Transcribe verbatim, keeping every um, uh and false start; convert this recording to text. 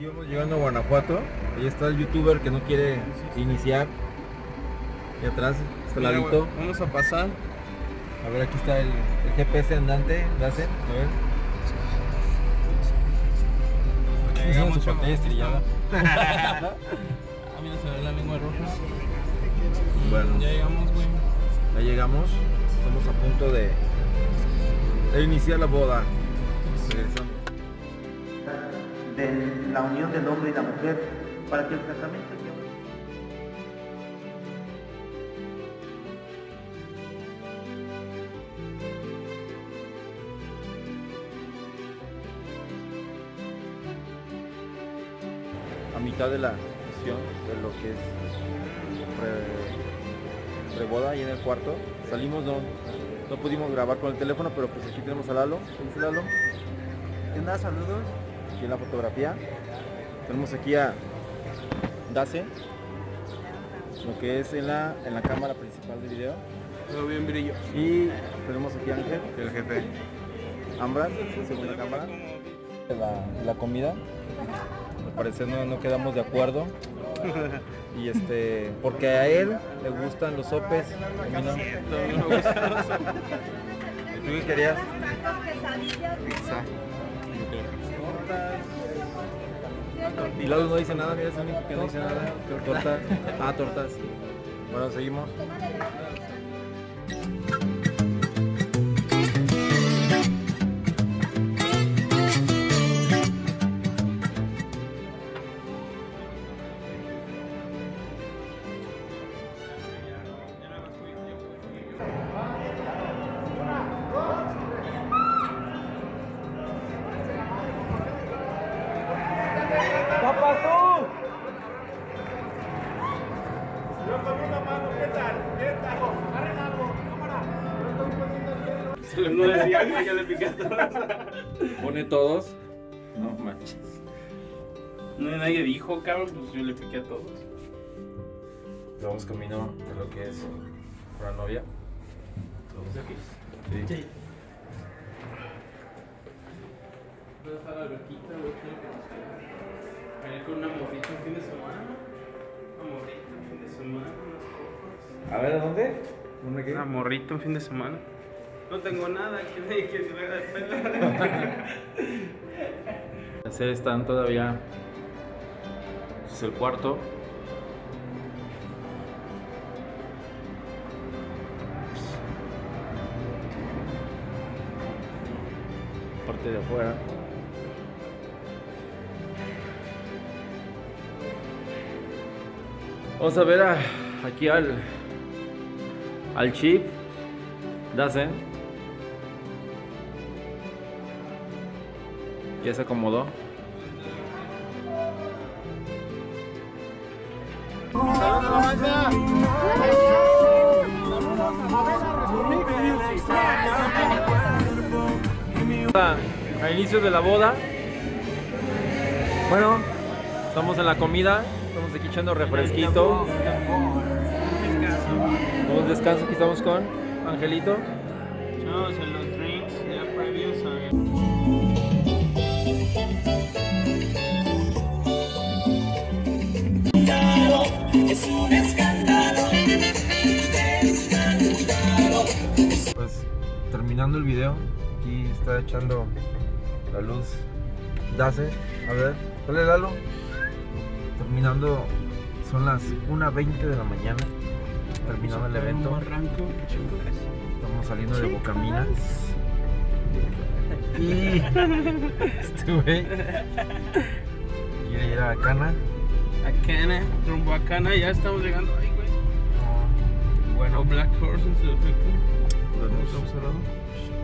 Aquí vamos llegando a Guanajuato. Ahí está el youtuber que no quiere iniciar. Y atrás está el ladito. Vamos a pasar. A ver, aquí está el, el G P S andante. Dase, a ver. Ya llegamos, su pantalla estrellada. Ah, mira, se ve la lengua roja. Bueno, Ya llegamos, güey. ya llegamos. Estamos a punto de, de iniciar la boda. Regresamos. De la unión del hombre y la mujer para que el casamiento lleve... A mitad de la sesión de lo que es pre, preboda ahí en el cuarto. Salimos, no, no pudimos grabar con el teléfono, pero pues aquí tenemos a Lalo. ¿Qué dice Lalo? ¿Qué onda? Saludos. Aquí en la fotografía. Tenemos aquí a Dace, lo que es en la, en la cámara principal del video. Todo bien brillo. Y tenemos aquí a Ángel, El jefe. Ambras, segunda cámara. La, la comida. Al parecer no, no quedamos de acuerdo. Y este, porque a él le gustan los sopes, a mí no. No me gustan los sopes. ¿Tú qué querías? Pizza. Y Lalo no dice nada, mira, es el único que no dice nada. Tortas. Ah, tortas. Bueno, seguimos. No decía que ya le picaste. Pone todos. No manches. No, nadie dijo, cabrón, pues yo le piqué a todos. Vamos camino de lo que es la novia. ¿Todos aquí? Sí. Sí. Voy a dejar la alberquita, güey, quiero que nos quede. Venir con una morrita un fin de semana. Una morrita un fin de semana, unas copas. A ver, ¿a dónde? ¿Dónde qué? Una morrita un fin de semana. No tengo nada, que nadie quiere ver el pelo. Las están todavía. Este es el cuarto. Parte de afuera. Vamos a ver a, aquí al al chip. Dace. Ya se acomodó. A inicios de la boda. Bueno, estamos en la comida. Estamos aquí echando refresquito. Un descanso. Aquí estamos con Angelito. Chavos, en los drinks ya previos a... Es un escándalo, escándalo. Pues terminando el video, aquí está echando la luz Dace. A ver, dale Lalo. Terminando, son las una veinte de la mañana. Terminando el evento. Estamos saliendo de Bocaminas. Y este güey quiere ir a Cana. A Cana, rumbo a Cana, ya estamos llegando ahí, güey. Bueno, O Black Horse en su defecto. podemos Estamos cerrados.